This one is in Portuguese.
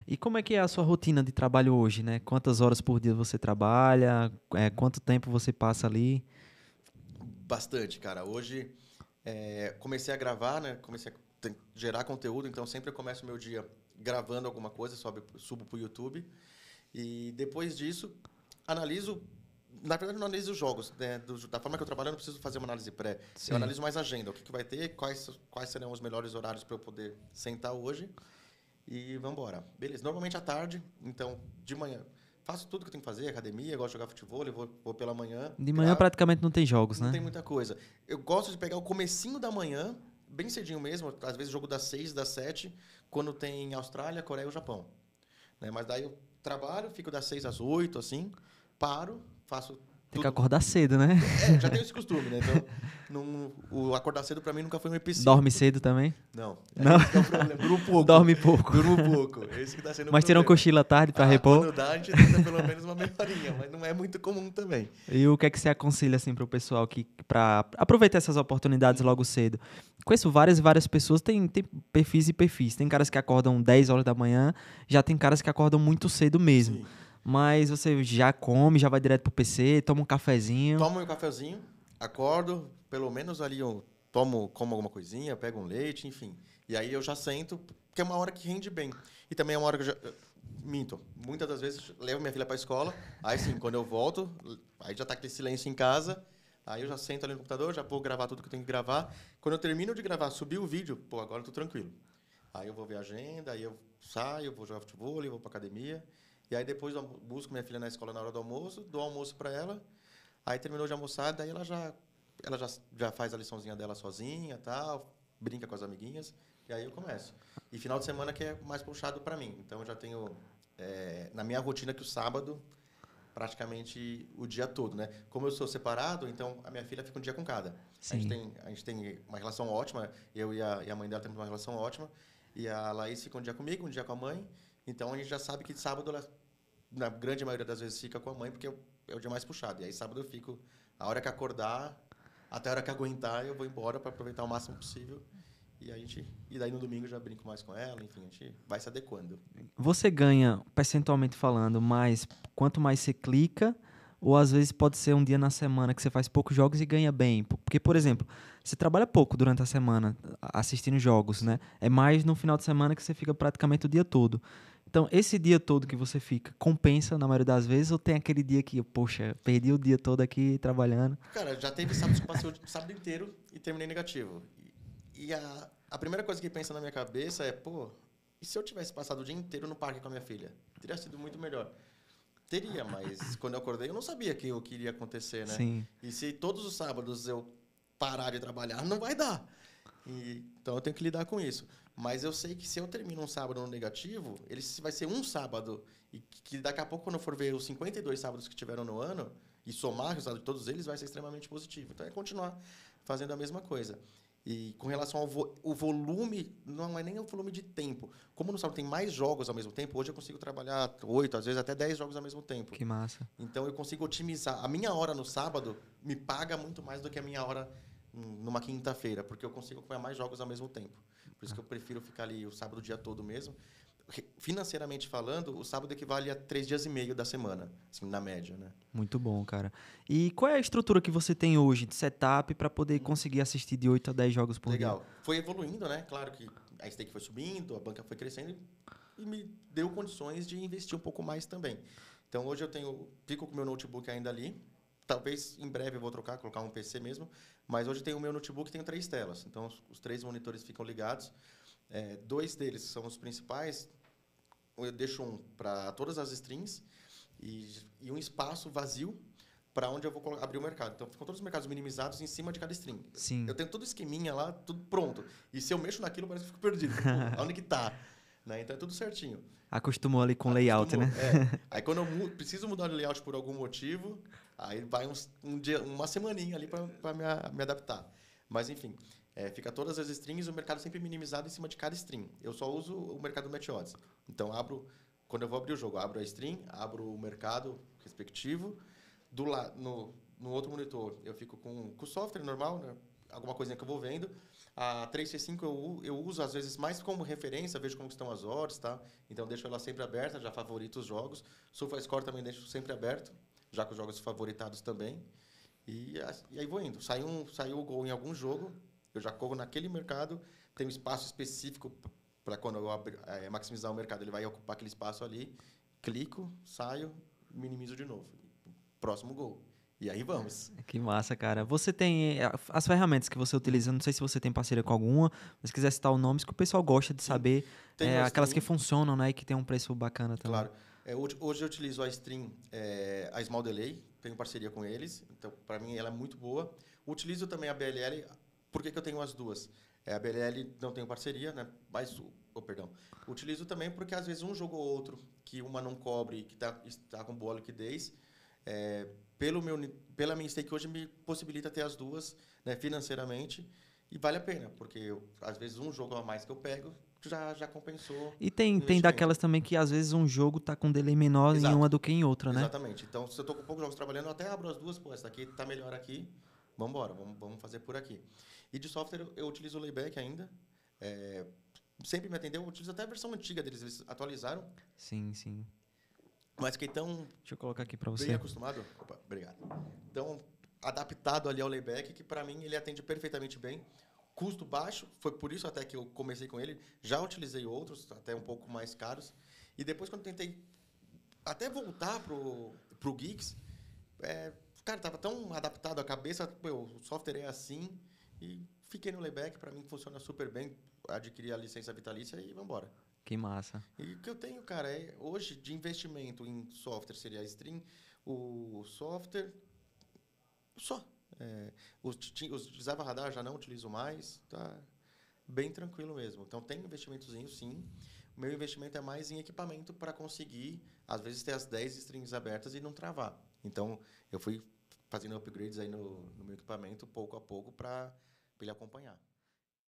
E como é que é a sua rotina de trabalho hoje, né? Quantas horas por dia você trabalha? Quanto tempo você passa ali? Bastante, cara. Hoje comecei a gravar, né? Comecei a gerar conteúdo, então sempre eu começo o meu dia gravando alguma coisa, subo pro YouTube. E depois disso, analiso. Na verdade, eu não analiso os jogos, né? Da forma que eu trabalho, eu não preciso fazer uma análise pré. Eu Sim. analiso mais a agenda, o que vai ter, quais serão os melhores horários para eu poder sentar hoje. E vamos embora. Beleza. Normalmente à tarde, então, de manhã. Faço tudo que eu tenho que fazer, academia, gosto de jogar futebol, vou pela manhã, De manhã gravo. praticamente não tem jogos, Não né? tem muita coisa. Eu gosto de pegar o comecinho da manhã, bem cedinho mesmo, às vezes jogo das 6, das 7, quando tem Austrália, Coreia ou Japão. Né? Mas daí eu trabalho, fico das 6 às 8, assim, paro, faço Tem que tudo. acordar cedo, né? Já tenho esse costume, né? Então, o acordar cedo pra mim nunca foi um empecilho. Dorme cedo também? Não, é Não. esse que é o problema. Durmo pouco. Dorme pouco. Durmo pouco. Esse que tá sendo o Mas tira um problema. cochilo à tarde pra Ah, repor? quando dá, a gente tenta pelo menos uma meia horinha, mas não é muito comum também. E o que é que você aconselha assim para o pessoal que para aproveitar essas oportunidades Uhum. logo cedo? Conheço várias e várias pessoas, tem perfis e perfis. Tem caras que acordam 10 horas da manhã, já tem caras que acordam muito cedo mesmo. Sim. Mas você já come, já vai direto pro PC, toma um cafezinho. Tomo meu cafezinho, acordo, pelo menos ali eu como alguma coisinha, pego um leite, enfim. E aí eu já sento, porque é uma hora que rende bem. E também é uma hora que minto. Muitas das vezes levo minha filha para a escola, aí sim, quando eu volto, aí já tá aquele silêncio em casa, aí eu já sento ali no computador, já vou gravar tudo que eu tenho que gravar. Quando eu termino de gravar, subir o vídeo, pô, agora eu tô tranquilo. Aí eu vou ver a agenda, aí eu saio, vou jogar futebol, vou para academia. E aí depois eu busco minha filha na escola na hora do almoço, dou almoço para ela. Aí terminou de almoçar, daí ela já faz a liçãozinha dela sozinha, tal, brinca com as amiguinhas, e aí eu começo. E final de semana que é mais puxado para mim. Então eu já tenho na minha rotina que o sábado praticamente o dia todo, né? Como eu sou separado, então a minha filha fica um dia com cada. Sim. A gente tem uma relação ótima, eu e a mãe dela temos uma relação ótima, e a Laís fica um dia comigo, um dia com a mãe. Então a gente já sabe que sábado ela na grande maioria das vezes fica com a mãe, porque é o dia mais puxado. E aí sábado eu fico, a hora que acordar, até a hora que aguentar, eu vou embora para aproveitar o máximo possível. E daí no domingo eu já brinco mais com ela, enfim, a gente vai se adequando. Você ganha, percentualmente falando, mais quanto mais você clica, ou às vezes pode ser um dia na semana que você faz poucos jogos e ganha bem. Porque, por exemplo, você trabalha pouco durante a semana assistindo jogos, né? Sim. É mais no final de semana que você fica praticamente o dia todo. Então, esse dia todo que você fica, compensa na maioria das vezes, ou tem aquele dia que, poxa, perdi o dia todo aqui trabalhando? Cara, já teve sábados que eu passei o sábado inteiro e terminei negativo. E a primeira coisa que pensa na minha cabeça é, pô, e se eu tivesse passado o dia inteiro no parque com a minha filha? Teria sido muito melhor. Teria, mas quando eu acordei eu não sabia que o que iria acontecer, né? Sim. E se todos os sábados eu parar de trabalhar, não vai dar. Então eu tenho que lidar com isso. Mas eu sei que se eu termino um sábado no negativo, ele vai ser um sábado. E que daqui a pouco, quando eu for ver os 52 sábados que tiveram no ano, e somar o resultado de todos eles, vai ser extremamente positivo. Então é continuar fazendo a mesma coisa. E com relação ao o volume, não é nem o volume de tempo. Como no sábado tem mais jogos ao mesmo tempo, hoje eu consigo trabalhar 8, às vezes até 10 jogos ao mesmo tempo. Que massa. Então eu consigo otimizar. A minha hora no sábado me paga muito mais do que a minha hora numa quinta-feira, porque eu consigo acompanhar mais jogos ao mesmo tempo. Por isso que eu prefiro ficar ali o sábado o dia todo mesmo. Financeiramente falando, o sábado equivale a 3 dias e meio da semana, assim, na média, né? Muito bom, cara. E qual é a estrutura que você tem hoje de setup para poder conseguir assistir de 8 a 10 jogos por dia? Legal. Foi evoluindo, né? Claro que a stake foi subindo, a banca foi crescendo e me deu condições de investir um pouco mais também. Então, hoje fico com o meu notebook ainda ali. Talvez em breve eu vou colocar um PC mesmo. Mas hoje tenho o meu notebook, tenho 3 telas. Então, os 3 monitores ficam ligados. 2 deles são os principais. Eu deixo um para todas as streams e um espaço vazio para onde eu vou abrir o mercado. Então, ficam todos os mercados minimizados em cima de cada stream. Eu Sim. tenho todo esqueminha lá, tudo pronto. E se eu mexo naquilo, parece que eu fico perdido. Pô, onde que tá? Né? Então, é tudo certinho. Acostumou ali com layout, Acostumou. né? Aí, quando eu preciso mudar de layout por algum motivo, aí vai uma semaninha ali para me adaptar. Mas, enfim, fica todas as streams, o mercado sempre minimizado em cima de cada stream. Eu só uso o mercado Match Odds. Então, quando eu vou abrir o jogo, abro a stream, abro o mercado respectivo. No outro monitor, eu fico com o software normal, né? Alguma coisinha que eu vou vendo. A 365 eu uso, às vezes, mais como referência, vejo como estão as odds, tá? Então, deixo ela sempre aberta, já favorito os jogos. SofaScore também deixo sempre aberto, já com os jogos favoritados também. E aí vou indo. Saiu o gol em algum jogo, eu já corro naquele mercado, tem um espaço específico para quando eu maximizar o mercado, ele vai ocupar aquele espaço ali, clico, saio, minimizo de novo. Próximo gol. E aí vamos. Que massa, cara. Você tem as ferramentas que você utiliza, não sei se você tem parceria com alguma, mas se quiser citar os nomes que o pessoal gosta de Sim. saber, Tenho a aquelas que Stream, funcionam, né, e que tem um preço bacana também. claro. Hoje eu utilizo a Stream, a Small Delay, tenho parceria com eles, então para mim ela é muito boa. Utilizo também a BLL, por que eu tenho as duas? A BLL não tenho parceria, né? Mas, perdão. Utilizo também porque às vezes um jogo ou outro que uma não cobre, que está com boa liquidez, pela minha stake hoje me possibilita ter as duas, né, financeiramente, e vale a pena, porque às vezes um jogo a mais que eu pego já compensou E o tem investimento. daquelas também que às vezes um jogo tá com delay menor em Exato. uma do que em outra, né? Exatamente. Então, se eu estou com poucos jogos trabalhando, eu até abro as duas, pô, essa daqui está melhor aqui, vamos embora, vamos fazer por aqui. E de software, eu utilizo o Layback ainda, sempre me atendeu, eu utilizo até a versão antiga deles, eles atualizaram, Sim, sim. mas fiquei tão Deixa eu colocar aqui para bem você. acostumado, opa, obrigado, tão adaptado ali ao Layback, que para mim ele atende perfeitamente bem, custo baixo, foi por isso até que eu comecei com ele, já utilizei outros, até um pouco mais caros, e depois quando tentei até voltar pro Geeks, cara, tava tão adaptado à cabeça, o software é assim, e fiquei no Layback, para mim funciona super bem, adquiri a licença vitalícia e vamos embora. Que massa. E o que eu tenho, cara, hoje de investimento em software seria a Stream, o software, só. Os Java Radar já não utilizo mais, tá bem tranquilo mesmo. Então tem investimentozinho, sim. O meu investimento é mais em equipamento para conseguir, às vezes, ter as 10 strings abertas e não travar. Então, eu fui fazendo upgrades aí no meu equipamento, pouco a pouco, para ele acompanhar.